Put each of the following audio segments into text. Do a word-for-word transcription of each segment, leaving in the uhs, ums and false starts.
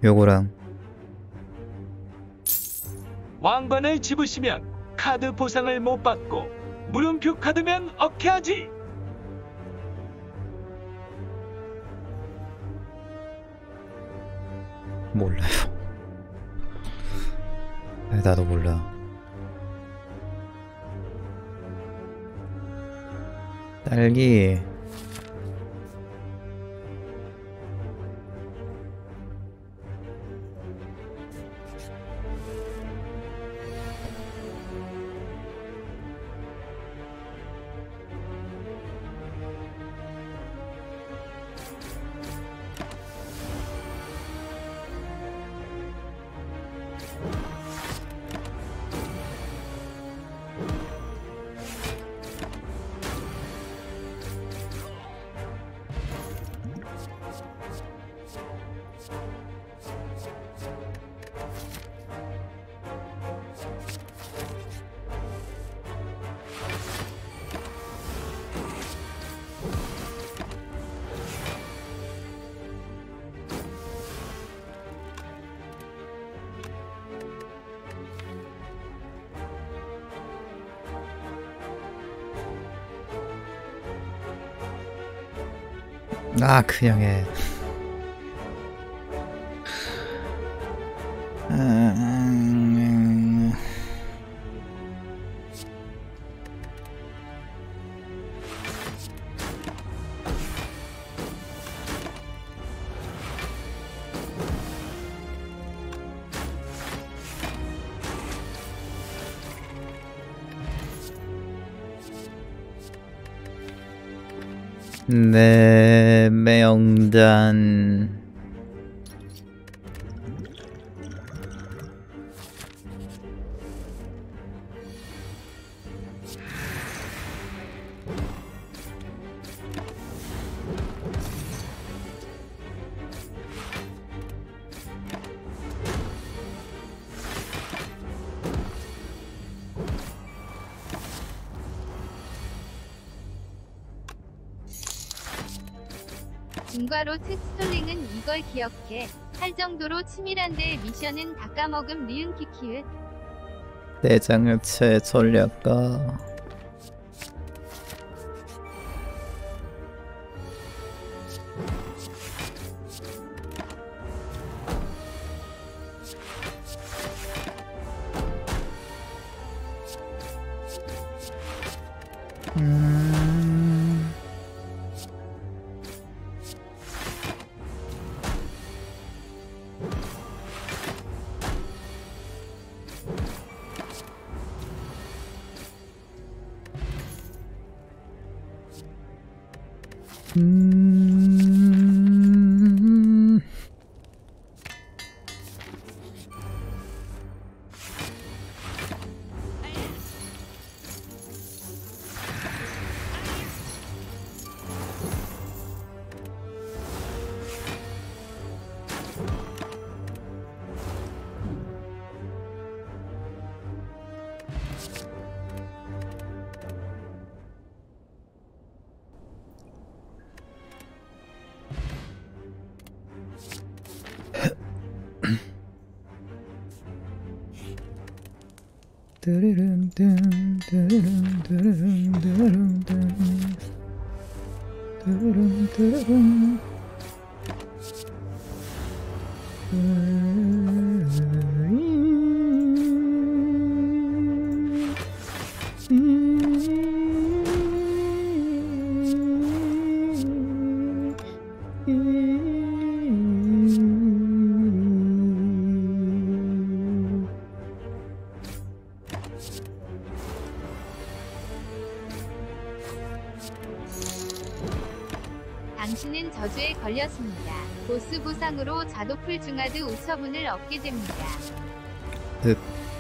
요거랑 왕관을 집으시면 카드 보상을 못 받고 물음표 카드면 어케하지. 몰라요. 아니, 나도 몰라. 딸기 아 그냥 해. 음... 내 명단 중과로 텍스톨링은 이걸 기억해. 할 정도로 치밀한데 미션은 다 까먹음. 리은 키키읒. 내장여체 전략가 음... 음... 드르릉 드르릉 드르릉 드르릉 드르릉 드르릉 당신은 저주에 걸렸습니다. 보스 보상으로 자도풀 중하드 오천분을 얻게 됩니다. 득.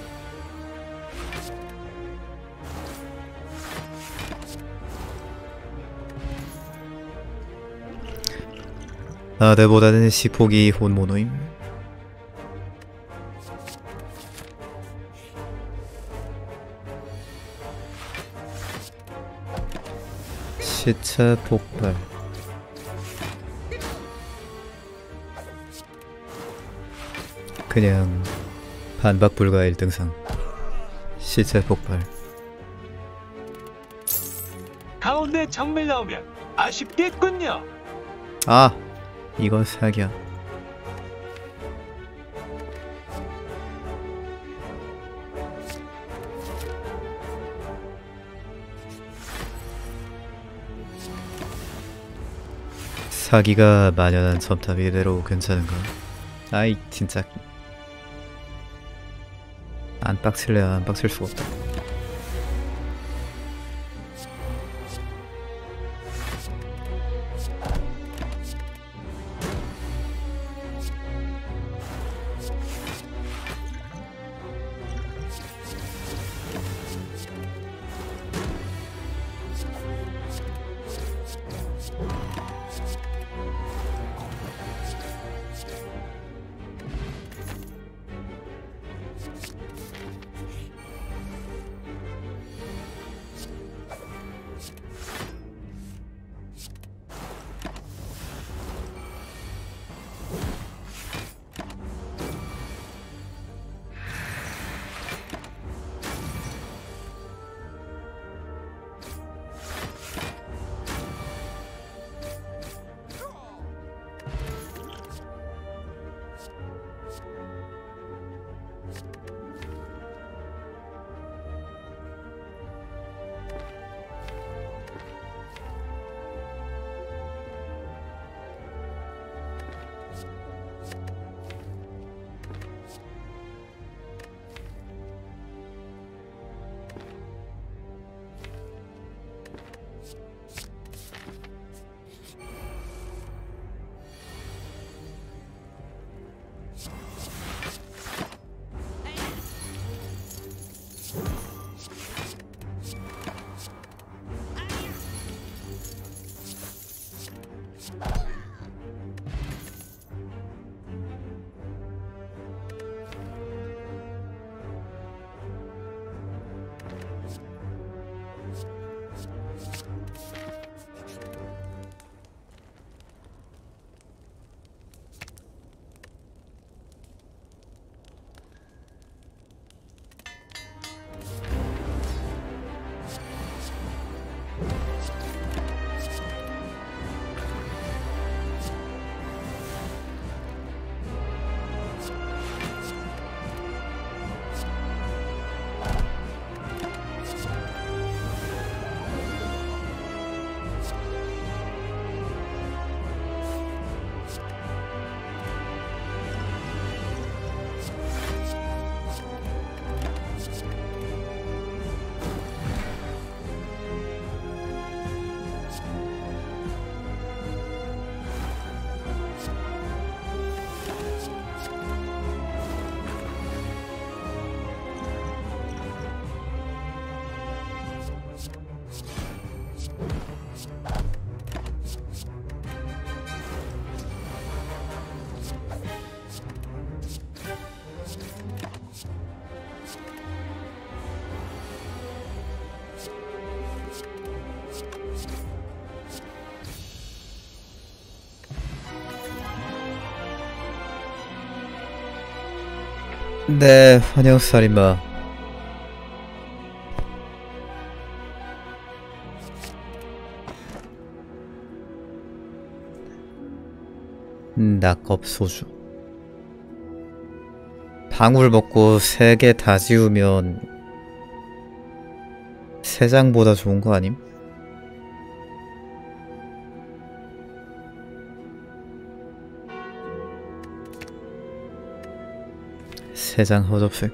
아, 내보다는 시폭이 혼모노임. 시체 폭발. 그냥 반박 불가 일 등상. 시체 폭발. 가운데 정밀 나오면 아쉽겠군요. 아, 이건 사기야. 사기가 만연한 첨탑 이대로 괜찮은가? 아이 진짜 안 빡칠래야 안 빡칠 수가 없다. 네, 환영 살인마. 낙겁 소주. 방울 먹고 세 개 다 지우면 세 장보다 좋은 거 아님? 세 장 허접색.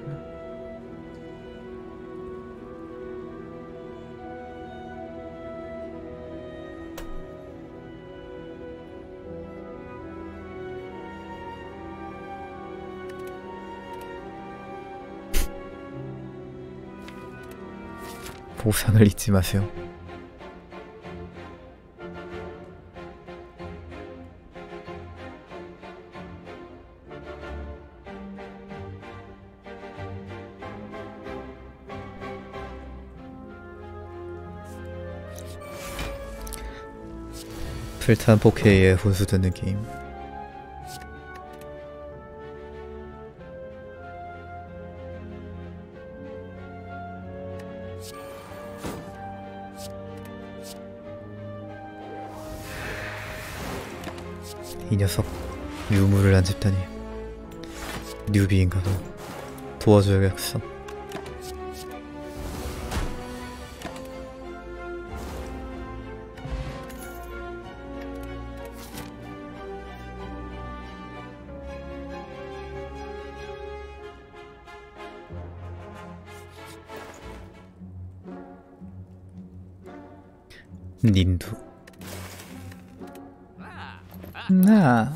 보상을 잊지 마세요. 풀탄 포케이에 훈수 듣는 게임. 이 녀석 유물을 안 집다니. 뉴비인가봐. 도와줘야겠어. 닌두. 나.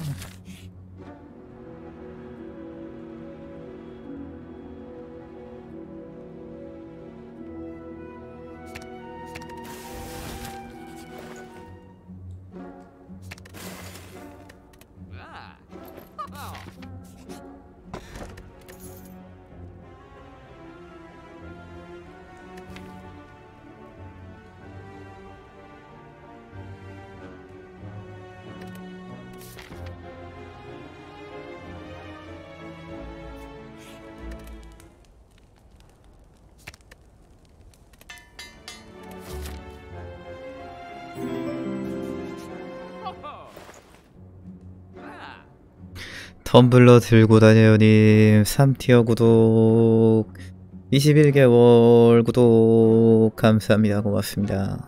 텀블러 들고 다녀요님 삼 티어 구독 이십일 개월 구독 감사합니다. 고맙습니다.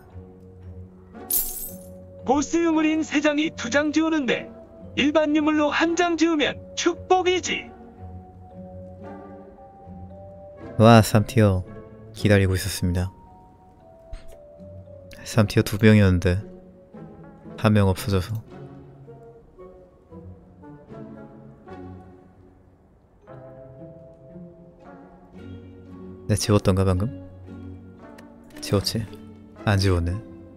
보스 유물인 세 장이 두 장 지우는데 일반 유물로 한 장 지우면 축복이지. 와 삼 티어 기다리고 있었습니다. 삼 티어 두 명이었는데 한 명 없어져서. 내 지웠던가 방금? 지웠지? 안 지웠네.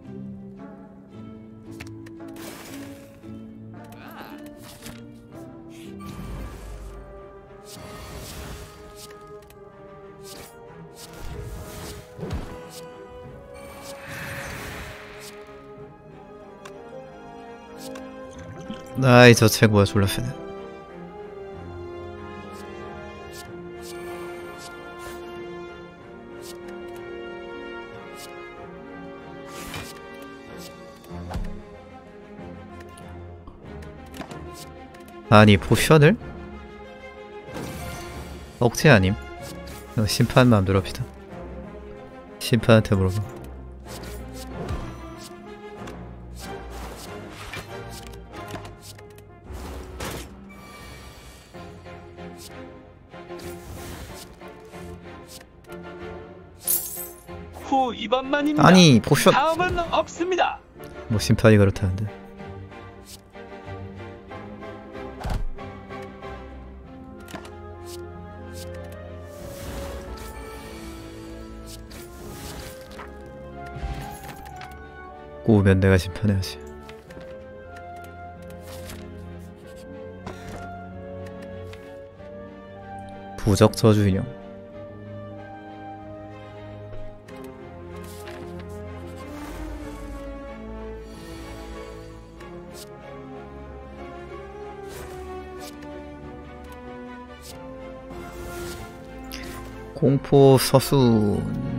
아이 저 책 뭐야 졸라 세네. 아니 포션을? 억지 아님? 어, 심판 마음대로 합시다. 심판한테 물어봐. 후 이번만입니다. 아니 포션 다음은 없습니다. 뭐 심판이 그렇다는데. 꼬우면 내가 심판해야지. 부적 저주 인형. 공포 서순.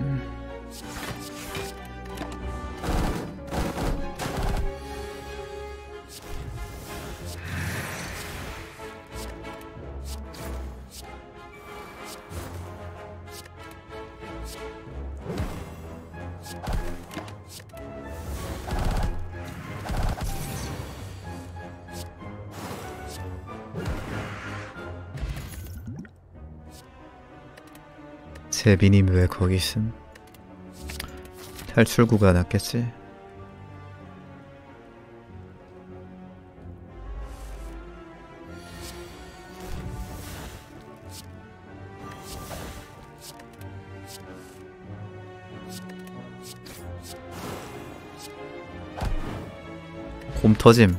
제비님 왜 거기 있음? 탈출구가 낫겠지? 곰 터짐.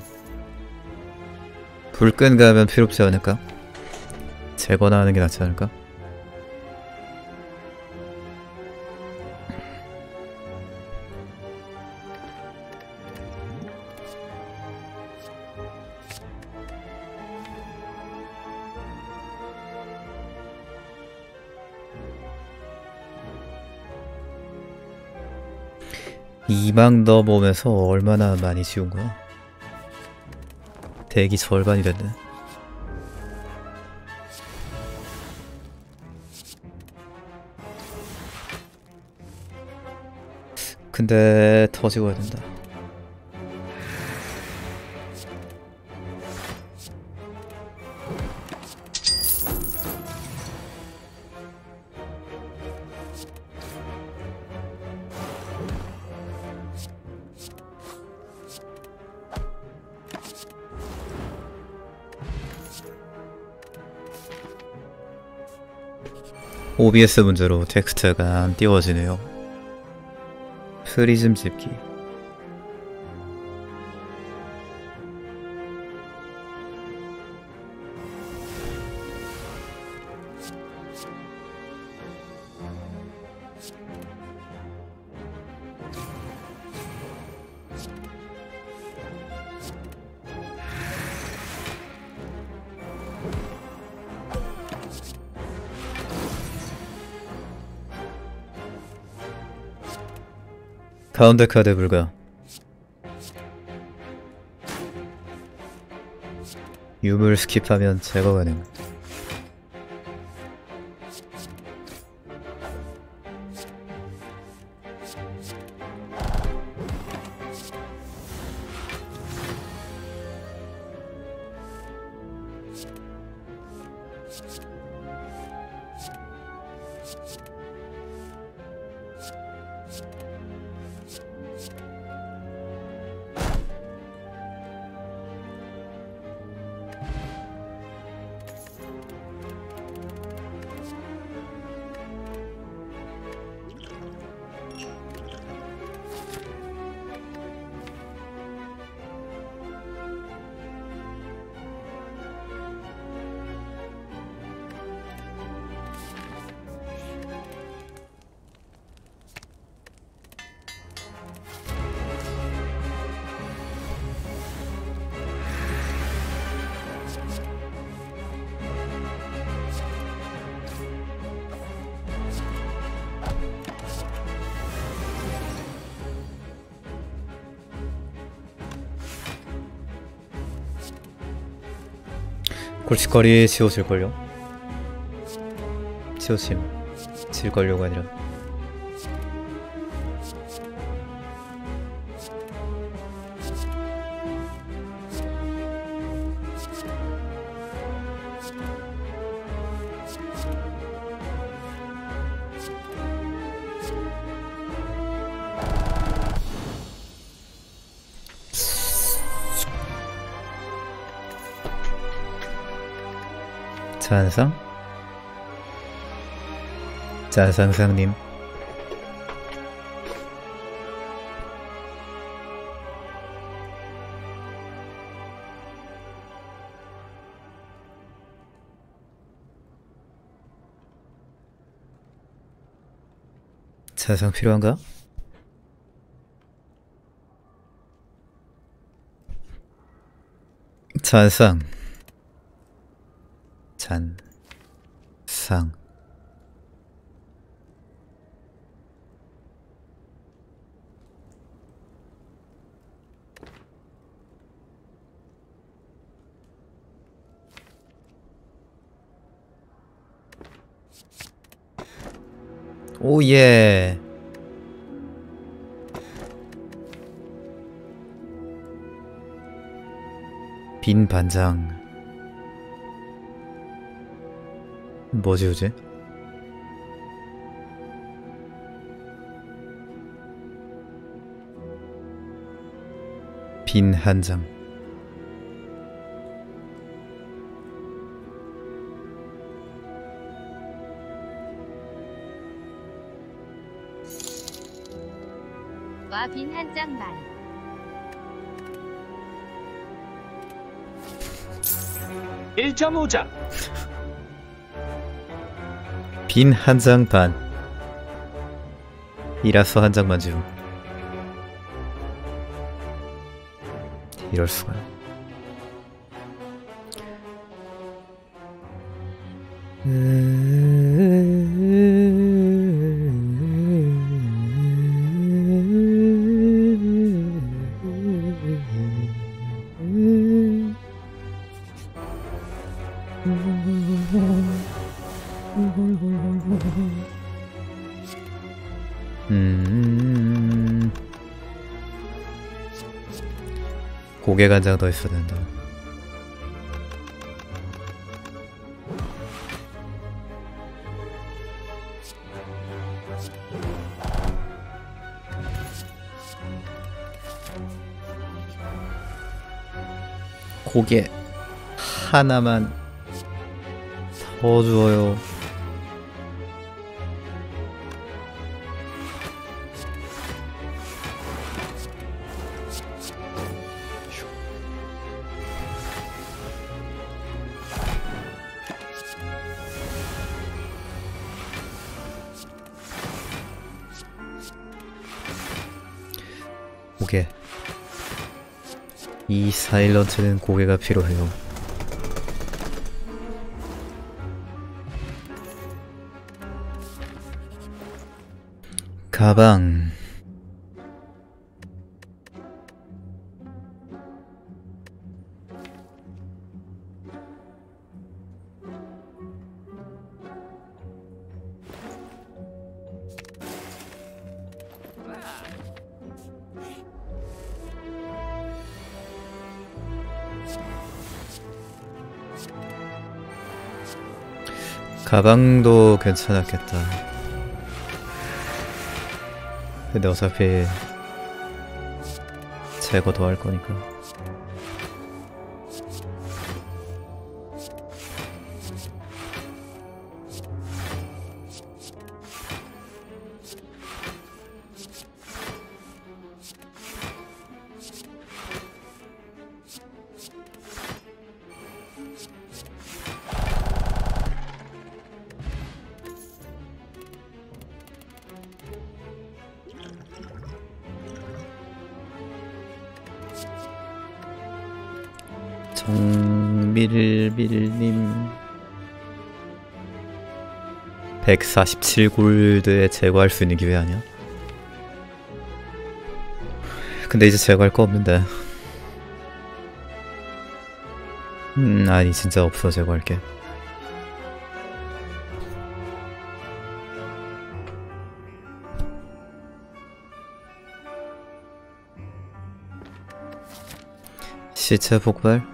불 끈 가면 필요없지 않을까? 제거나 하는 게 낫지 않을까? 이망 넘으면서 얼마나 많이 지운 거야? 대기 절반이 됐네. 근데 더 찍어야 된다. 오비에스 문제로 텍스트가 안 띄워지네요. 프리즘 집기. 가운데 카드 불가. 유물 스킵하면 제거 가능. 골칫거리 지워질걸요? 지워짐. 질걸요가 아니라. 잔상? 잔상상님. 잔상 필요한가? 잔상. 잔, 상. 오예. 빈 반장. 뭐 지우지? 빈 한 장. 와 빈 한 장만. 일 점 오 장. 빈 한 장 반. 이라서 한 장만 지우. 이럴 수가. 음. 고개 간장 더 있어야 된다. 고개 하나만 더 주어요. 고개. 이 사일런트는 고개가 필요해요. 가방. 가방도 괜찮았겠다. 근데 어차피 제거도 할 거니까. 정밀밀님 백사십칠 골드에 제거할 수 있는 기회 아니야? 근데 이제 제거할 거 없는데. 음 아니 진짜 없어. 제거할게. 시체 폭발?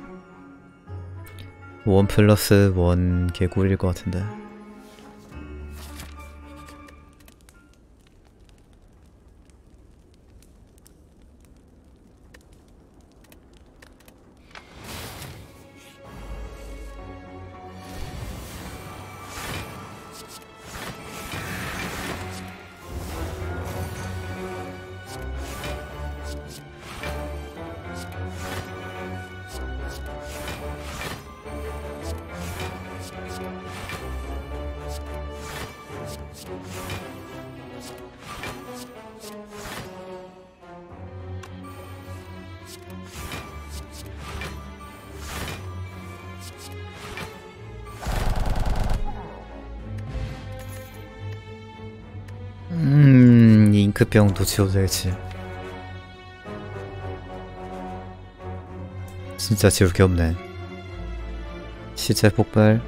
원 플러스 원 개꿀일 것 같은데. 음... 잉크병도 지워도 되겠지. 진짜 지울 게 없네. 시체 폭발.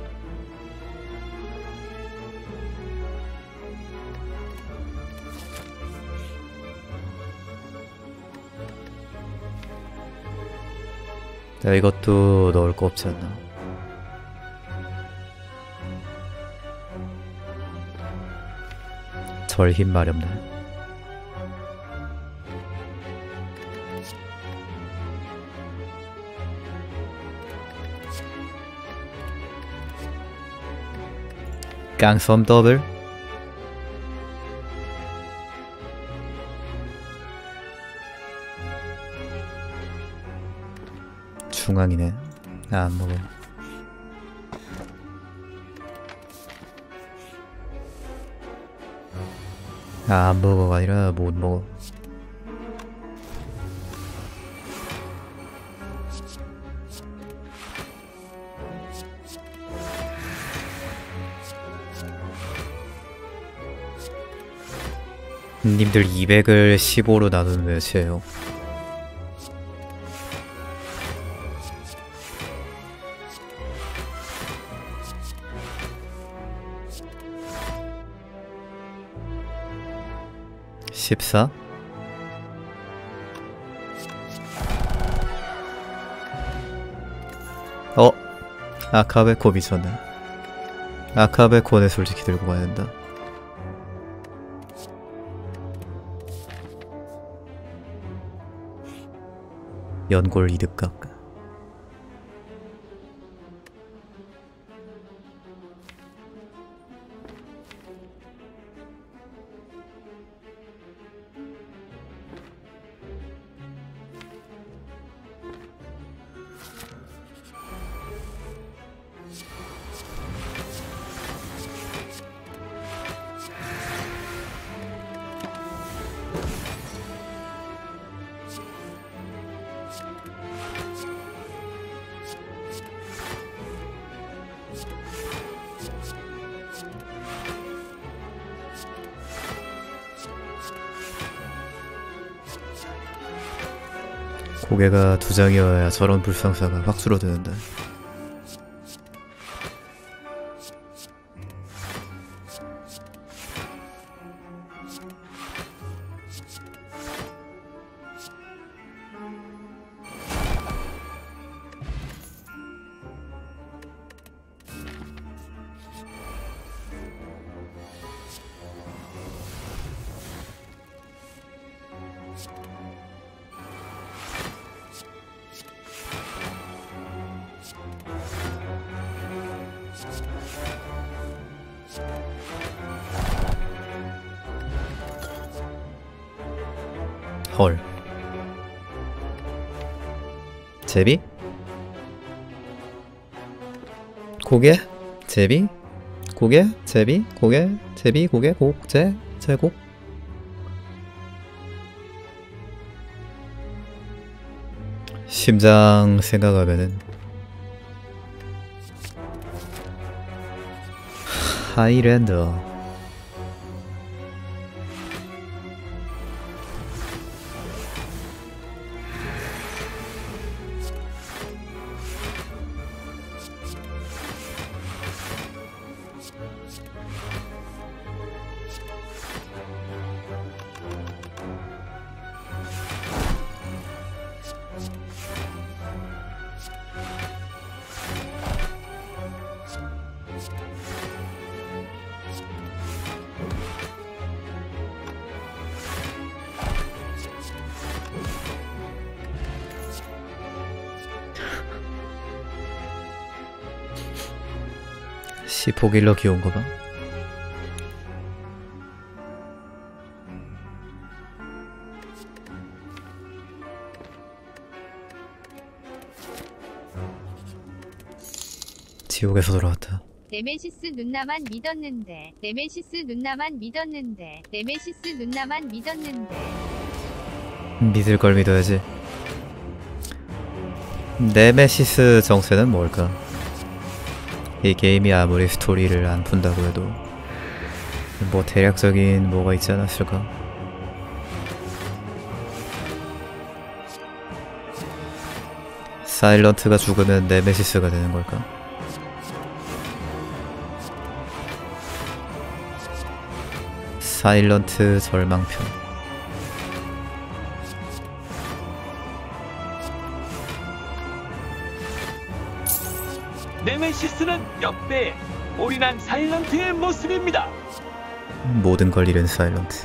야, 이것도 넣을 거 없지 않나? 절 힘 마렵네. 깡섬 더블. 중앙이네. 아, 안 먹어. 아, 안 먹어가 아니라 못 먹어. 님들 이백을 십오로 나누는 몇이에요? 십사. 어? 아카베코 미쳤네. 아카베코네 솔직히 들고 가야 된다. 연골 이득각. 고개가 두 장이어야 저런 불상사가 확 줄어드는데. 헐. 제비? 고개? 제비? 고개? 제비? 고개? 제비? 고개? 곡? 제? 제곡? 심장 생각하면은 하이랜더. 시포길러 귀여운 거 봐. 지옥에서 돌아왔다. 네메시스 눈나만 믿었는데 네메시스 눈나만 믿었는데 네메시스 눈나만 믿었는데 믿을 걸 믿어야지. 네메시스 정체는 뭘까? 이 게임이 아무리 스토리를 안 푼다고 해도 뭐 대략적인 뭐가 있지 않았을까? 사일런트가 죽으면 네메시스가 되는 걸까? 사일런트 절망편. 네메시스는 역배에 올인한 사일런트의 모습입니다. 모든 걸 잃은 사일런트.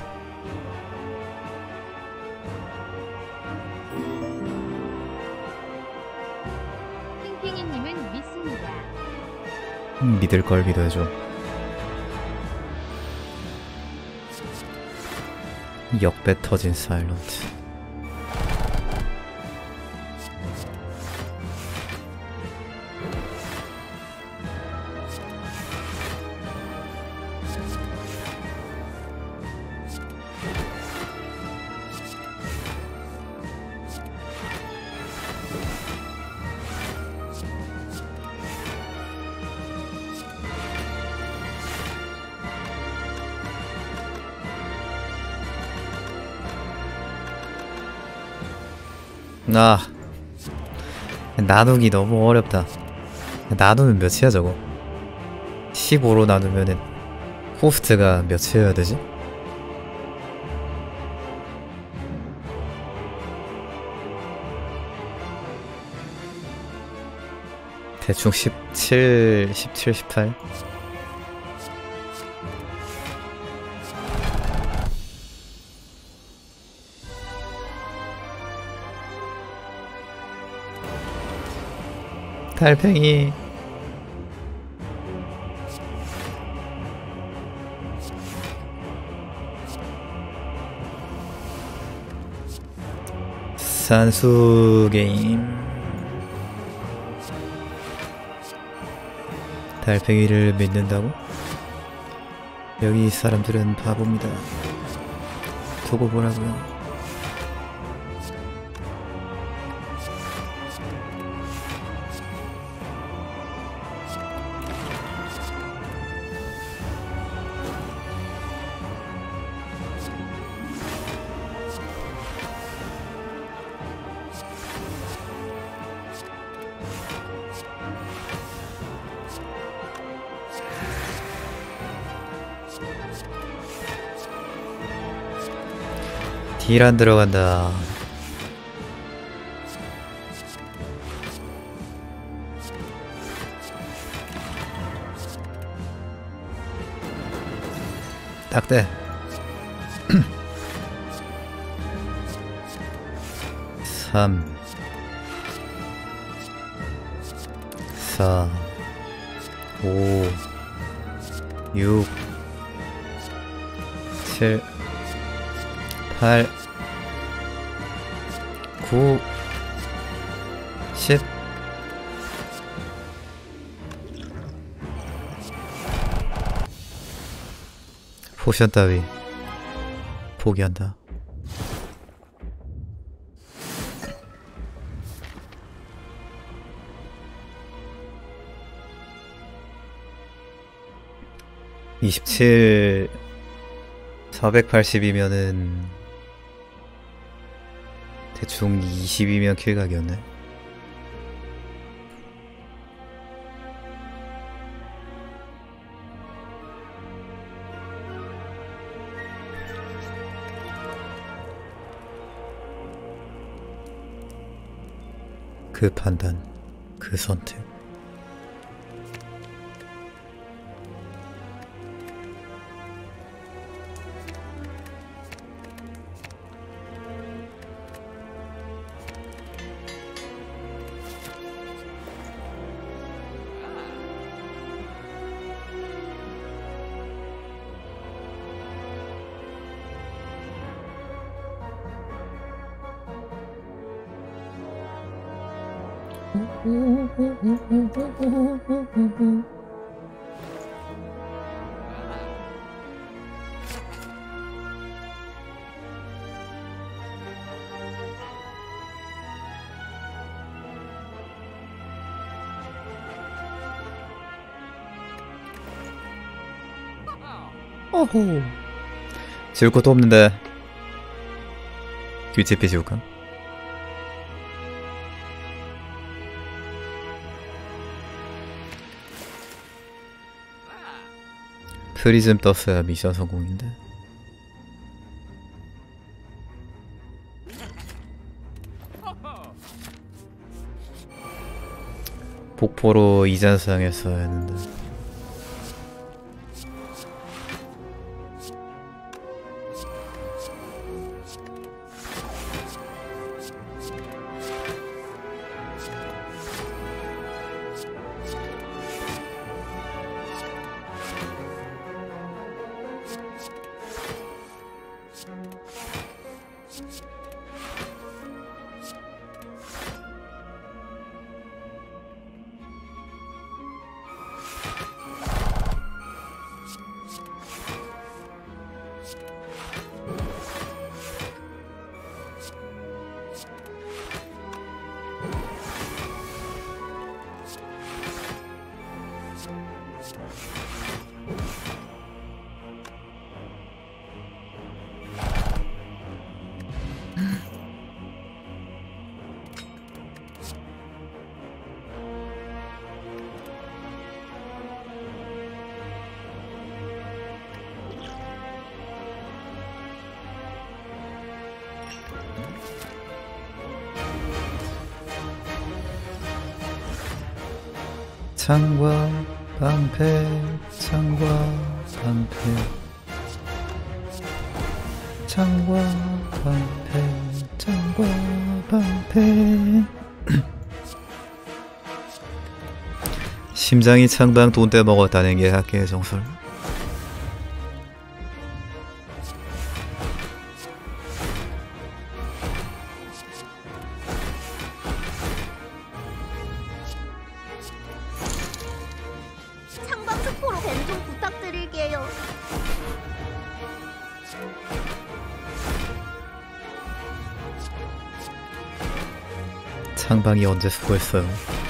핑핑이님은 믿습니다. 믿을 걸 믿어야죠. 역배 터진 사일런트. 아, 나누기 너무 어렵다. 나누면 몇이야 저거? 십오로 나누면은 코스트가 몇이어야 되지? 대충 십칠, 십칠, 십팔. 달팽이. 산수 게임. 달팽이를 믿는다고? 여기 사람들은 바보입니다. 두고 보라고요. 딜 안 들어간다. 딱대. 삼, 사, 오, 육, 칠, 팔, 구, 십. 포션 따위 포기한다. 이십칠, 사백팔십이면은 대충 이십이면 킬각이었네. 그 판단, 그 선택. 어호. 지울 것도 없는데 규제피 지울까? 프리즘 떴어야 미션 성공인데. 폭포로 이잔상 했어야 했는데. 창과 방패, 창과 방패, 창과 방패, 창과 방패. 심장이 창방 돈 떼먹었다는 게 학계의 정설. 창방 스포로 밴 좀 부탁드릴게요. 창방이 언제 수고했어요?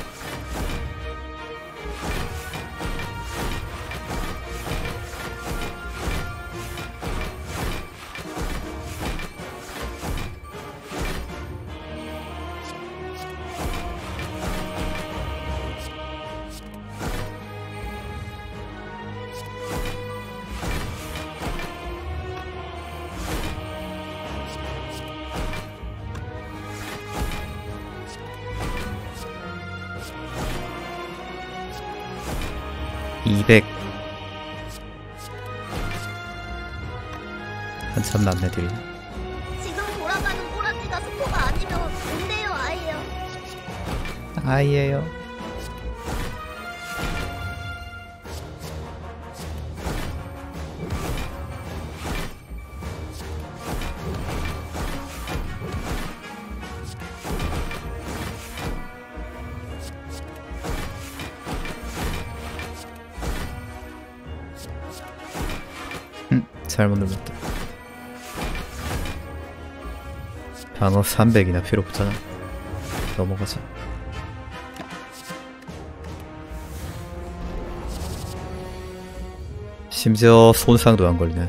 이백. 한참 남네들이. 지금 돌아가는 꼬라지가 스포가 아니면 뭔데요, 아이예요. 아이예요. 잘못 눌렀다. 방어 삼백이나 필요 없잖아. 넘어가자. 심지어 손상도 안 걸리네.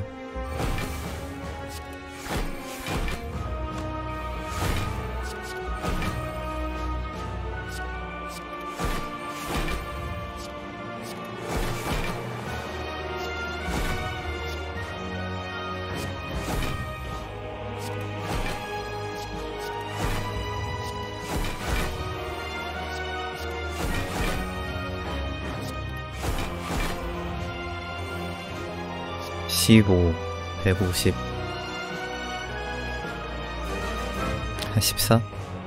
십오, 백오십, 한 십사?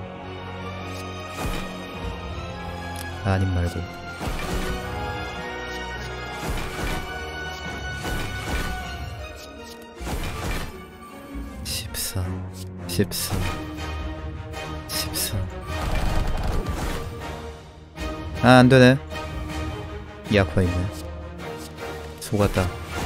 아님 말고 십사, 십사, 십사. 아, 안되네. 약화 있네. 속았다.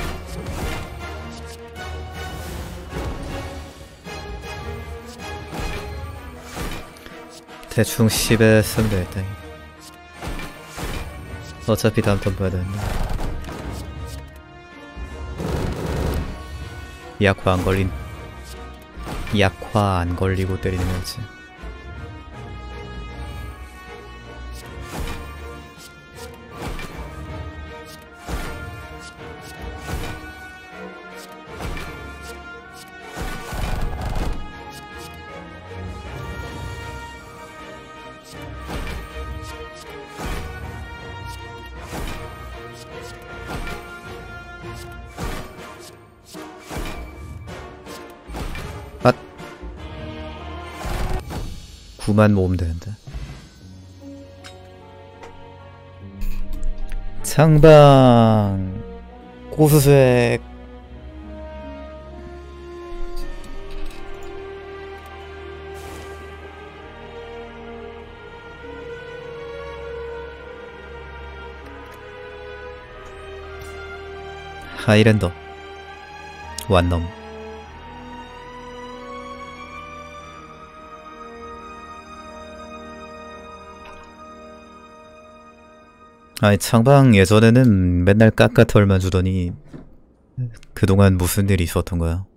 대충 십에 쓰면 되겠다. 어차피 다음 턴 봐야 되는데. 약화 안 걸린, 약화 안 걸리고 때리는 거지. 구만 모으면 되는데. 창방 고수색. 하이랜더 완넘. 아니 창방 예전에는 맨날 깎아털만 주더니 그동안 무슨 일이 있었던 거야?